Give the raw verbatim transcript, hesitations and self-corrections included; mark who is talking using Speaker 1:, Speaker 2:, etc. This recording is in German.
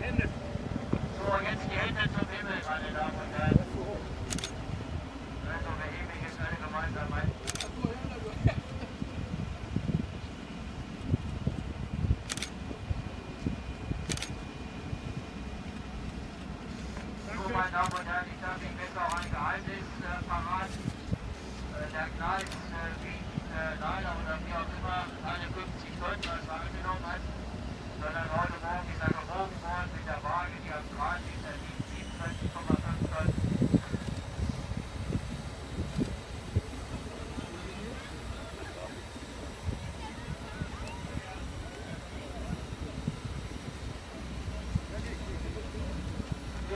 Speaker 1: So, jetzt die Hände zum Himmel, meine Damen und Herren. Also, wir heben jetzt alle gemeinsam ein. So, meine Damen und Herren, ich darf Ihnen jetzt auch ein Geheimnis äh, verraten. Äh, der Gleis äh, wiegt äh, leider oder wie auch immer keine fünfzig Tonnen, was er angenommen hat, sondern